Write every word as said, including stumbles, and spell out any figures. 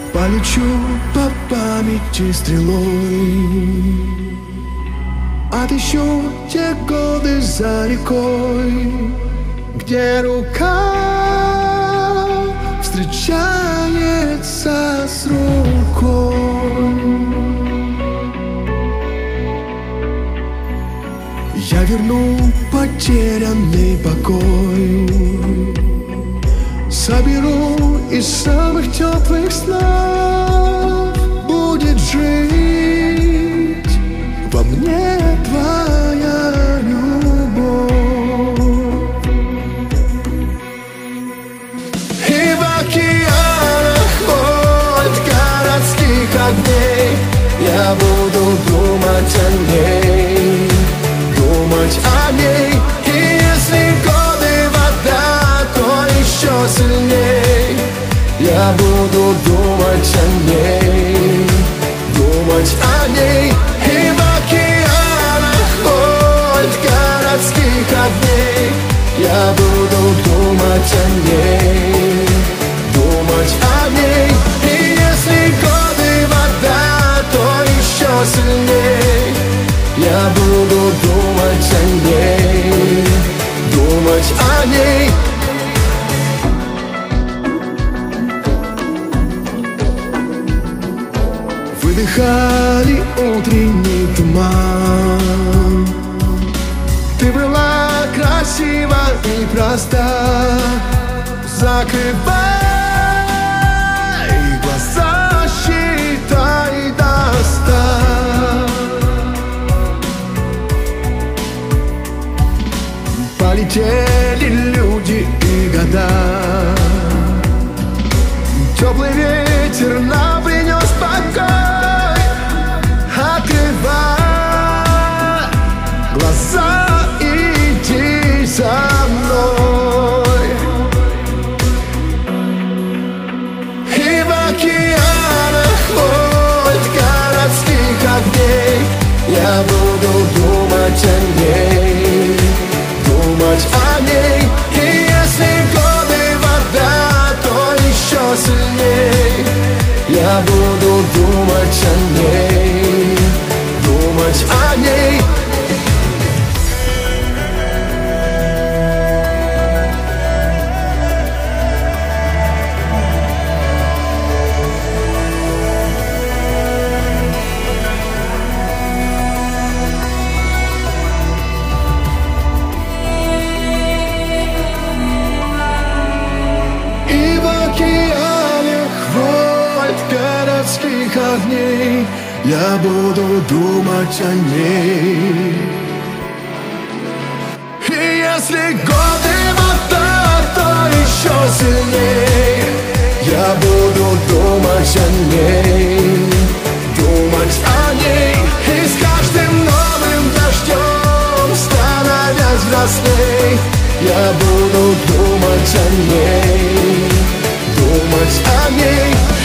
Полечу по памяти стрелой, отыщу те годы за рекой, где рука встречается с рукой. Я верну потерянный покой, соберу из самых теплых снов. Будет жить во мне твоя любовь. И в океанах от городских огней я буду думать о ней, думать о ней. И если годы вода, то еще сильней я буду думать о ней, думать о ней. И в океанах от городских огней я буду думать о ней, думать о ней. И если годы вода, то еще сильней я буду думать о ней, думать о ней. Выдыхали утренний туман, ты была красива и проста. Закрывай глаза, считай до ста. Полетели люди и года, теплый ветер нам принес покой. Открывай глаза, иди за мной. И в океанах от городских огней я буду думать о ней, думать о ней. И если годы вода, то еще сильней я буду думать о ней, думать о ней. Огней я буду думать о ней. И если годы вода, то еще сильней я буду думать о ней, думать о ней. И с каждым новым дождем, становясь взрослей, я буду думать о ней, думать о ней.